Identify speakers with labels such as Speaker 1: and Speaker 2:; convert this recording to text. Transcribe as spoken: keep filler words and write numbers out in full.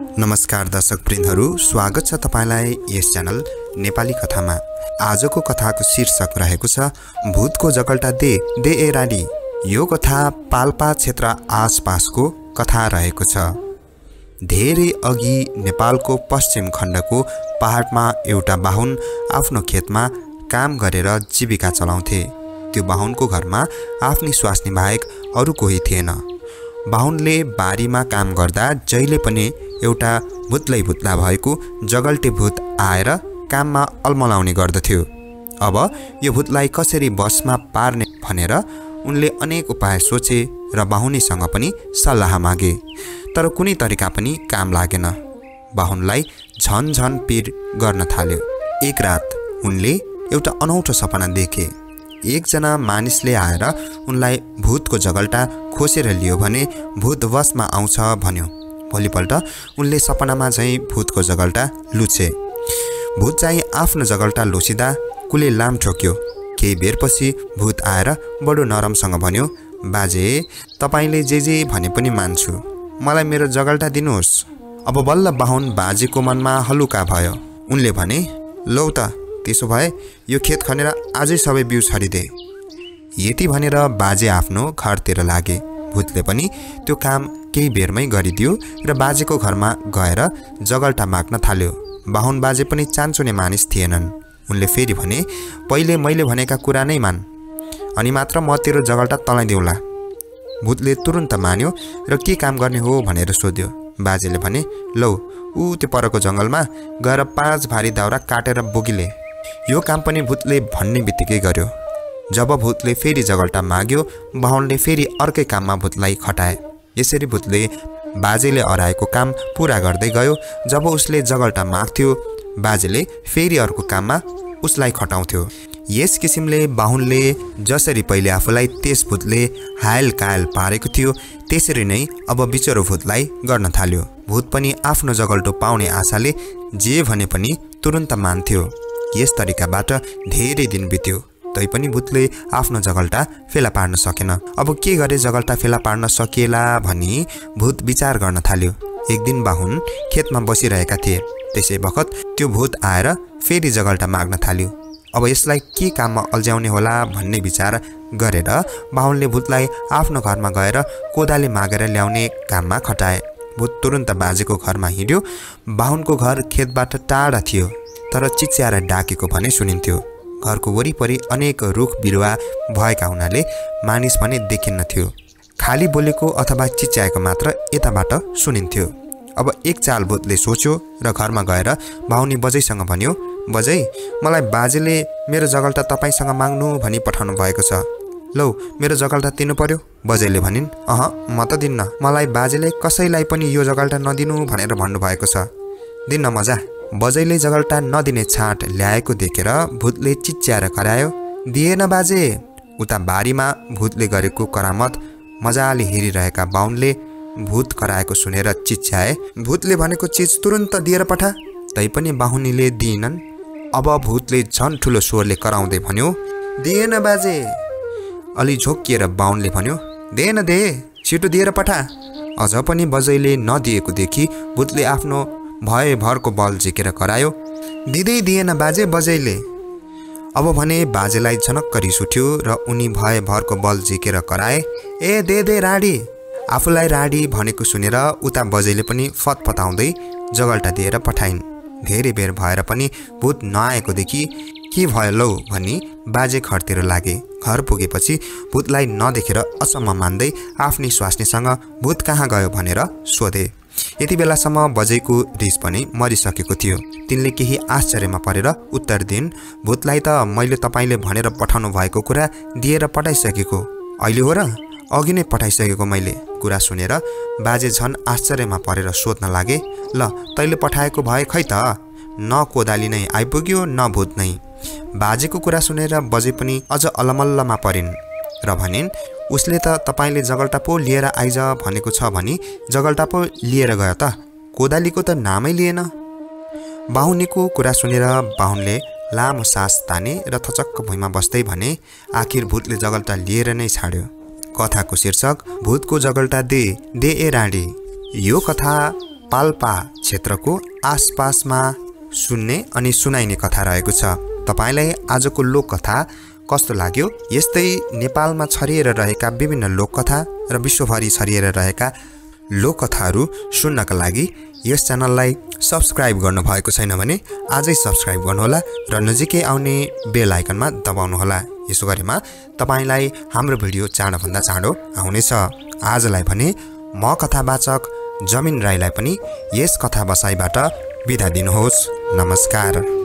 Speaker 1: नमस्कार दर्शक वृन्दहरू, स्वागत छ तपाईलाई यस च्यानल नेपाली कथामा। आजको कथाको शीर्षक रहेको छ भूतको जगल्टा दे दे ए राडी। यो कथा पाल्पा क्षेत्र आसपासको कथा रहेको छ। धेरै अघि नेपालको पश्चिम खण्डको पहाडमा एउटा बाहुन आफ्नो खेतमा काम गरेर जीविका चलाउँथे। त्यो बाहुनको घरमा आफ्नी स्वास्नी बाहेक अरू कोही थिएन। बाहुनले बारीमा काम गर्दा जहिले पनि एउटा भूतलै भूतला भएको जगल्टे भूत आएर काममा अल्मलाउने गर्दथ्यो। अब यो भूतलाई कसरी बसमा पार्ने भनेर उनले अनेक उपाय सोचे र बाहुनीसँग पनि सल्लाह मागे, तर कुनै तरिका पनि काम लागेन। बाहुनलाई झन झन पीर गर्न थाल्यो। एक रात उनले एउटा अनौठो सपना देखे। एकजना मानिसले आएर उनलाई भूतको जगल्टा खोसेर लियो भने भूत वशमा आउँछ भन्यो। भोलिपल्ट उनले सपनामा झैँ भूतको जगल्टा लुछे। भूत चाहिँ आफ्नो जगल्टा लुसिँदा कुले लाम ठोक्यो। केही बेरपछि भूत आएर बडो नरमसँग भन्यो, बाजे तपाईले जे जे भने पनि मान्छु, मलाई मेरो जगल्टा दिनुहोस्। अब बल्ल बाहुन बाजेको मनमा हलुका भयो। उनले भने, लौ त त्यसो भए यो खेत खनेर आजै सबै बिउ छरिदे। यति भनेर बाजे आफ्नो घरतिर लागे। भूतले पनि त्यो काम केही बेरमै गरिदियो र बाजेको घरमा गएर जगल्टा माग्न थाल्यो। बाहुन बाजे पनि चान्चुने मानिस थिएनन्। उनले फेरि भने, पहिले मैले भनेका कुरा नै मान, अनि मात्र म तेरो जगल्टा तलाइदेऊला। भूतले तुरुन्त मान्यो र के काम गर्ने हो भनेर सोध्यो। बाजेले भने, लौ ऊ त्यो परको जङ्गलमा गएर पाँच भारी दाउरा काटेर बोकिले। यो काम पनि भूतले भन्ने बित्तिकै गर्यो। जब भूतले फेरि जगल्टा माग्यो, बाहुनले फेरि अर्कै काममा भूतलाई खटाए। यसरी भूतले बाजेले अराएको काम पुरा गर्दै गयो। जब उसले जगल्टा माग्थ्यो, बाजेले फेरि अर्को काममा उसलाई खटाउँथ्यो। यस किसिमले बाहुनले जसरी पहिले आफूलाई त्यस भूतले हायल कायल पारेको थियो, त्यसरी नै अब बिचरो भूतलाई गर्न थाल्यो। भूत पनि आफ्नो जगल्टो पाउने आशाले जे भने पनि तुरुन्त मान्थ्यो। यस तरिकाबाट धेरै दिन बित्यो, तैपनि भूतले आफ्नो जगल्टा फेला पार्न सकेन। अब के गरे जगल्टा फेला पार्न सकिएला भनी भूत विचार गर्न थाल्यो। एक दिन बाहुन खेतमा बसिरहेका थिए। त्यसै बखत त्यो भूत आएर फेरि जगल्टा माग्न थाल्यो। अब यसलाई के काममा अल्झ्याउने होला भन्ने विचार गरेर बाहुनले भूतलाई आफ्नो घरमा गएर कोदाले मागेर ल्याउने काममा खटाए। भूत तुरुन्त बाजेको घरमा हिँड्यो। बाहुनको घर खेतबाट टाढा थियो, तर चिच्याएर डाकेको भने सुनिन्थ्यो। घरको वरिपरि अनेक रुख बिरुवा भएका हुनाले मानिस भने देखिन्न थियो। खाली बोलेको अथवा चिच्याएको मात्र यताबाट सुनिन्थ्यो। अब एक चाल भूतले सोच्यो र घरमा गएर बाहुनी बजैसँग भन्यो, बजै मलाई बाजेले मेरो जगल्टा तपाईँसँग माग्नु भनी पठाउनु भएको छ। लौ मेरो जगल्टा दिनु पर्यो। बजैले भनिन्, अह म त दिन्न, मलाई बाजेले कसैलाई पनि यो जगल्टा नदिनु भनेर भन्नुभएको छ, दिन्न मजा। बजैले जगल्टा नदिने छाट ल्याएको देखेर भूतले चिच्याएर करायो, दिएन बाजे। उता बारीमा भूतले गरेको करामत मजाले हेरिरहेका बाहुनले भूत कराएको सुनेर चिच्याए, भूतले भनेको चिज तुरुन्त दिएर पठा। तैपनि बाहुनीले दिएनन्। अब भूतले झन् ठुलो स्वरले कराउँदै भन्यो, दिएन बाजे। अलि झोकिएर बाहुनले भन्यो, दे न दे, छिटो दिएर पठा। अझ पनि बजैले नदिएको देखि भूतले आफ्नो भए भरको बल झिकेर करायो, दिँदै दिएन बाजे बजैले। अब भने बाजेलाई झनक्क रिस उठ्यो र उनी भए भरको बल झिकेर कराए, ए दे दे राडी। आफूलाई राडी भनेको सुनेर उता बजैले पनि फतफताउँदै जगल्टा दिएर पठाइन्। धेरै बेर भएर पनि भूत नआएको देखि के भयो लौ भनी बाजे घरतिर लागे। घर पुगेपछि भूतलाई नदेखेर असम्म मान्दै आफ्नी स्वास्नीसँग भूत कहाँ गयो भनेर सोधे। यति बेलासम्म बजैको रिस पनि मरिसकेको थियो। तिनले केही आश्चर्यमा परेर उत्तर दिइन्, भूतलाई त मैले तपाईँले भनेर पठाउनु भएको कुरा दिएर पठाइसकेको। अहिले हो र? अघि नै पठाइसकेको मैले। कुरा सुनेर बाजे झन् आश्चर्यमा परेर सोध्न लागे, ल तैँले पठाएको भए खै त? न कोदाली नै आइपुग्यो न भूत नै। बाजेको कुरा सुनेर बजे पनि अझ अलमल्लमा परिन् र भनिन्, उसले त तपाईँले जगल्टा पो लिएर आइज भनेको छ भनी जगल्टा पो लिएर गयो त, कोदालीको त नामै लिएन। बाहुनीको कुरा सुनेर बाहुनले लामो सास ताने र थचक्क भुइँमा बस्दै भने, आखिर भूतले जगल्टा लिएर नै छाड्यो। कथाको शीर्षक भूतको जगल्टा दे दे ए राडी। यो कथा पाल्पा क्षेत्रको आसपासमा सुन्ने अनि सुनाइने कथा रहेको छ। तपाईलाई आजको लोककथा कस्तो लाग्यो? यस्तै नेपालमा छरिएर रहेका विभिन्न लोककथा र विश्वभरि छरिएर रहेका लोककथाहरू सुन्नका लागि यस च्यानललाई सब्स्क्राइब गर्नुभएको छैन भने आजै सब्स्क्राइब गर्नुहोला र नजिकै आउने बेल आइकनमा दबाउनुहोला। यसो गरेमा तपाईलाई हाम्रो भिडियो चाँडोभन्दा चाँडो आउनेछ। आजलाई भने म कथावाचक जमिन राईलाई पनि यस कथा बसाइबाट बिदा दिनुहोस्। नमस्कार।